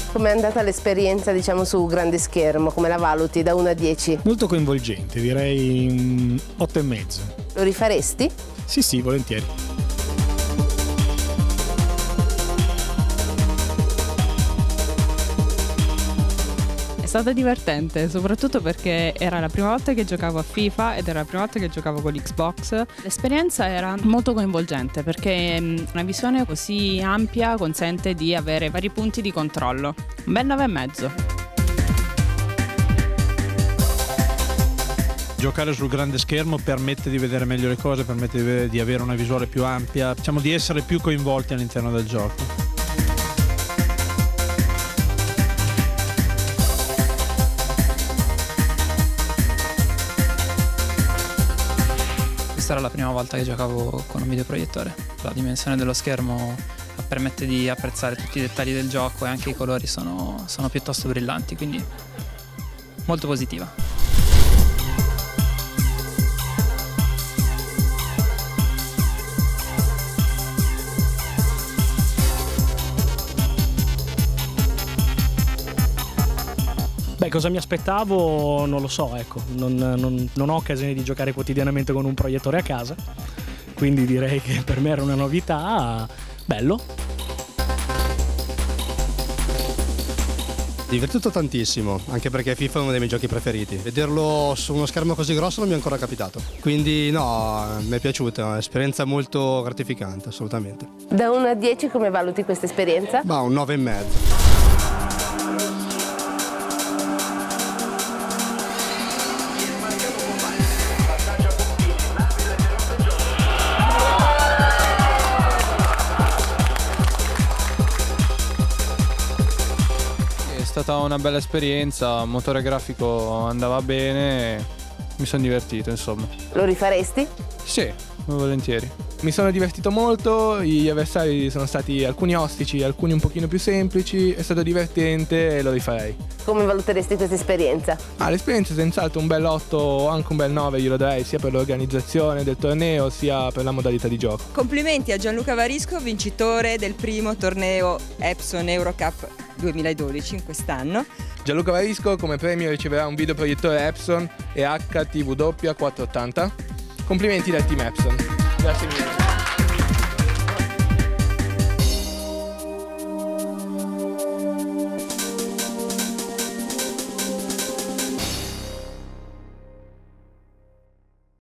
Com'è andata l'esperienza, diciamo, su grande schermo? Come la valuti da 1 a 10? Molto coinvolgente, direi 8,5. Lo rifaresti? Sì, volentieri. È stata divertente, soprattutto perché era la prima volta che giocavo a FIFA ed era la prima volta che giocavo con l'Xbox. L'esperienza era molto coinvolgente perché una visione così ampia consente di avere vari punti di controllo. Un bel 9,5. Giocare sul grande schermo permette di vedere meglio le cose, permette di avere una visuale più ampia, diciamo di essere più coinvolti all'interno del gioco. Questa era la prima volta che giocavo con un videoproiettore. La dimensione dello schermo permette di apprezzare tutti i dettagli del gioco e anche i colori sono piuttosto brillanti, quindi molto positiva. Beh, cosa mi aspettavo non lo so, ecco, non ho occasione di giocare quotidianamente con un proiettore a casa, quindi direi che per me era una novità. Bello. Divertito tantissimo, anche perché FIFA è uno dei miei giochi preferiti. Vederlo su uno schermo così grosso non mi è ancora capitato, quindi no, mi è piaciuta, è un'esperienza molto gratificante, assolutamente. Da 1 a 10 come valuti questa esperienza? Ma un 9,5. È stata una bella esperienza, il motore grafico andava bene, mi sono divertito insomma. Lo rifaresti? Sì, volentieri. Mi sono divertito molto, gli avversari sono stati alcuni ostici, alcuni un pochino più semplici, è stato divertente e lo rifarei. Come valuteresti questa esperienza? L'esperienza senz'altro un bel 8 o anche un bel 9 glielo darei sia per l'organizzazione del torneo sia per la modalità di gioco. Complimenti a Gianluca Varisco, vincitore del primo torneo Epson Eurocup 2012 in quest'anno. Gianluca Varisco come premio riceverà un videoproiettore Epson EHTW 480. Complimenti dal team Epson. Grazie mille.